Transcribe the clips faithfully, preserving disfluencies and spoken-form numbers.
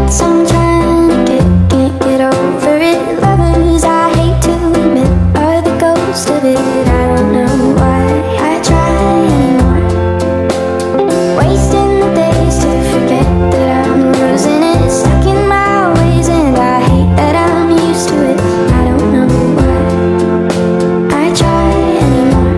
nights I'm trying to get, can't get over it. Lovers I hate to admit are the ghost of it. I don't know why I try anymore, wasting the days to forget that I'm losing it. Stuck in my ways and I hate that I'm used to it. I don't know why I try anymore.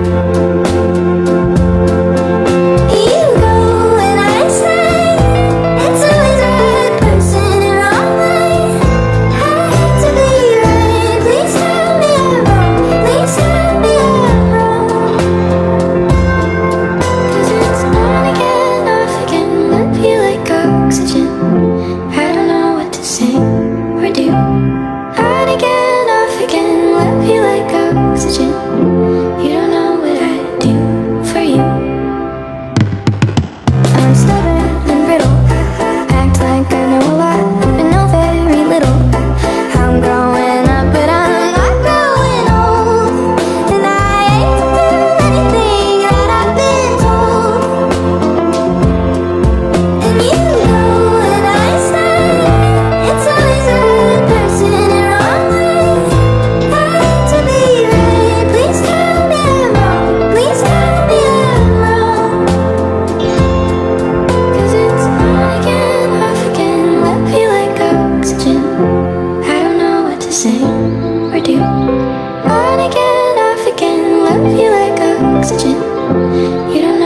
You go and I stay, it's always right person and wrong way. I hate to be right, please tell me I'm wrong, please tell me I'm wrong. Cause it's on again, off again, let you like oxygen. I don't know what to say or do. On again, off again, let you like oxygen. You don't know what I do for you. I'm stubborn and brittle, act like I know a lot, but know very little. I'm growing up, but I'm not growing old, and I hate to do anything that I've been told. And you know when I stay, it's always the right person and wrong way. I hate to be right, please tell me I'm wrong, please tell me I'm wrong. Cause it's on again, off again, let me like oxygen. I don't know what to say or do. On again, off again, let me like oxygen. You don't